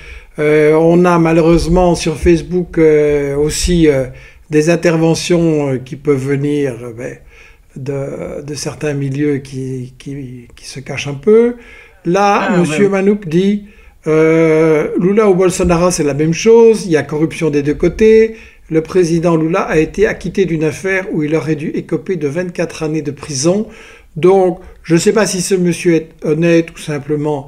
on a malheureusement sur Facebook aussi des interventions qui peuvent venir de certains milieux qui se cachent un peu. Là, monsieur Manouk dit... Lula ou Bolsonaro, c'est la même chose. Il y a corruption des deux côtés. Le président Lula a été acquitté d'une affaire où il aurait dû écoper de 24 années de prison. Donc, je ne sais pas si ce monsieur est honnête ou simplement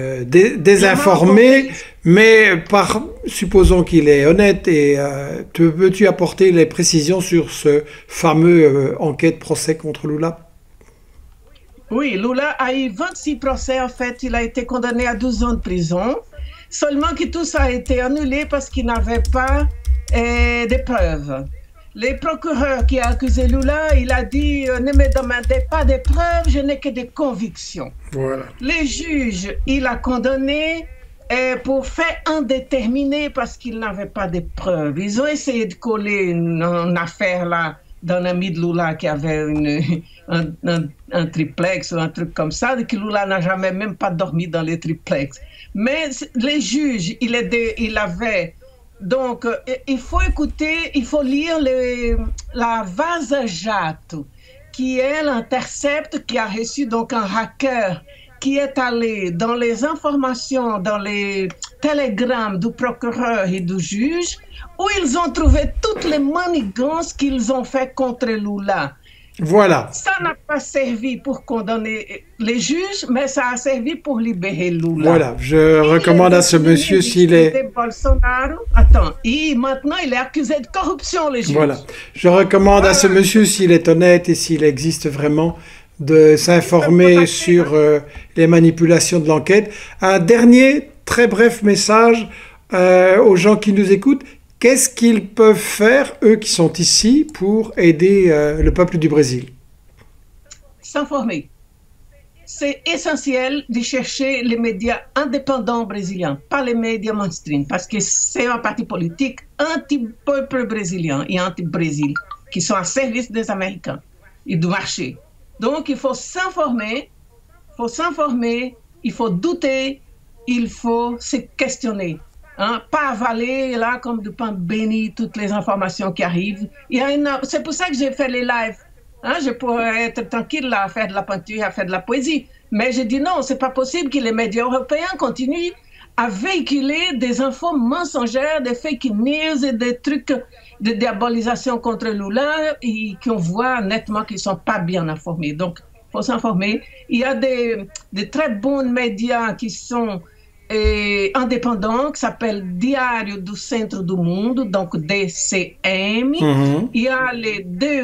désinformé, mais supposons qu'il est honnête. Et peux-tu apporter les précisions sur ce fameux procès contre Lula? Oui, Lula a eu 26 procès, en fait, il a été condamné à 12 ans de prison, seulement que tout ça a été annulé parce qu'il n'avait pas de preuves. Le procureur qui a accusé Lula, il a dit « Ne me demandez pas de preuves, je n'ai que des convictions ». Voilà. Le juge, il a condamné pour fait indéterminé parce qu'il n'avait pas de preuves. Ils ont essayé de coller une affaire là d'un ami de Lula qui avait un triplex ou un truc comme ça, que Lula n'a jamais même pas dormi dans les triplex. Mais les juges, il avait... Donc, il faut écouter, il faut lire la Vaza Jato, qui est l'intercept qui a reçu donc un hacker qui est allé dans les informations, dans les télégrammes du procureur et du juge, où ils ont trouvé toutes les manigances qu'ils ont fait contre Lula. Voilà. Ça n'a pas servi pour condamner les juges, mais ça a servi pour libérer Lula. Voilà, je recommande à ce monsieur s'il est... Bolsonaro. Attends, et maintenant il est accusé de corruption, les juges. Voilà, je recommande à ce monsieur s'il est honnête et s'il existe vraiment de s'informer sur les manipulations de l'enquête. Un dernier très bref message aux gens qui nous écoutent. Qu'est-ce qu'ils peuvent faire, eux qui sont ici, pour aider le peuple du Brésil? S'informer. C'est essentiel de chercher les médias indépendants brésiliens, pas les médias mainstream, parce que c'est un parti politique anti-peuple brésilien et anti-Brésil, qui sont à service des Américains et du marché. Donc, il faut s'informer, il faut douter, il faut se questionner. Hein, pas avaler là comme du pain béni toutes les informations qui arrivent. C'est pour ça que j'ai fait les lives Hein, je pourrais être tranquille là, à faire de la peinture, à faire de la poésie. Mais j'ai dit non, c'est pas possible que les médias européens continuent à véhiculer des infos mensongères, des fake news et des trucs de diabolisation contre Lula et qu'on voit nettement qu'ils sont pas bien informés. Donc, il faut s'informer. Il y a des très bons médias qui sont indépendant qui s'appelle Diário do Centro do Mundo, donc DCM. Il y a les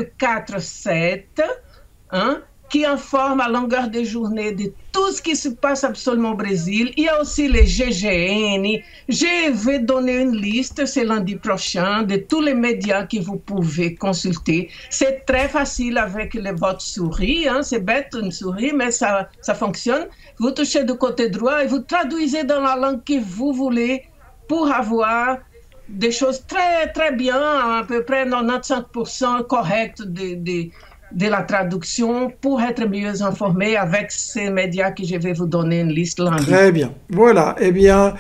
247, hein, qui informent à longueur de journée de tout ce qui se passe absolument au Brésil. Il y a aussi les GGN. Je vais donner une liste, c'est lundi prochain, de tous les médias que vous pouvez consulter. C'est très facile avec votre souris, hein, c'est bête une souris, mais ça fonctionne. Vous touchez du côté droit et vous traduisez dans la langue que vous voulez pour avoir des choses très, très bien, à peu près 95% correctes de la traduction pour être mieux informé avec ces médias que je vais vous donner une liste lundi. Très bien. Voilà. Eh bien,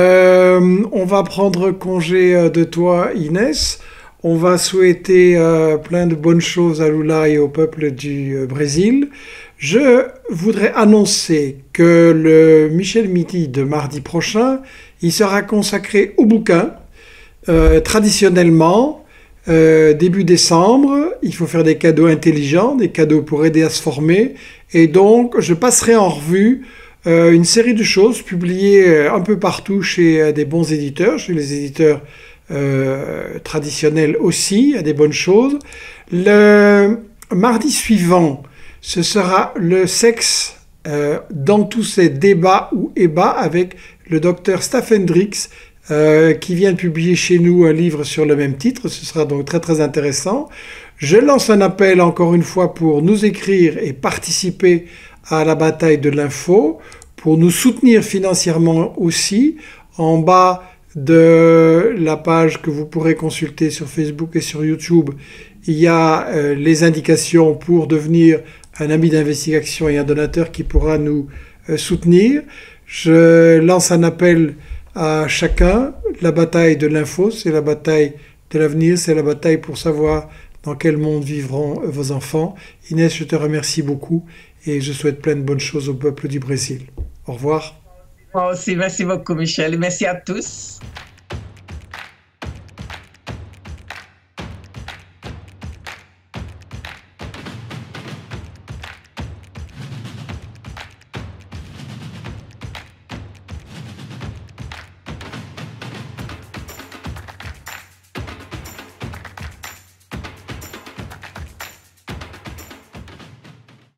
on va prendre congé de toi, Inès. On va souhaiter plein de bonnes choses à Lula et au peuple du Brésil. Je voudrais annoncer que le Michel Midi de mardi prochain, il sera consacré au bouquin. Traditionnellement, début décembre, il faut faire des cadeaux intelligents, des cadeaux pour aider à se former. Et donc, je passerai en revue une série de choses publiées un peu partout chez des bons éditeurs, chez les éditeurs traditionnels aussi, il y a des bonnes choses. Le mardi suivant, ce sera le sexe dans tous ces débats ou ébats avec le docteur Staffendrix, qui vient de publier chez nous un livre sur le même titre. Ce sera donc très très intéressant. Je lance un appel encore une fois pour nous écrire et participer à la bataille de l'info, pour nous soutenir financièrement aussi. En bas de la page que vous pourrez consulter sur Facebook et sur YouTube, il y a les indications pour devenir un ami d'investigation et un donateur qui pourra nous soutenir. Je lance un appel à chacun. La bataille de l'info, c'est la bataille de l'avenir, c'est la bataille pour savoir dans quel monde vivront vos enfants. Inès, je te remercie beaucoup et je souhaite plein de bonnes choses au peuple du Brésil. Au revoir. Moi aussi, merci beaucoup Michel, merci à tous.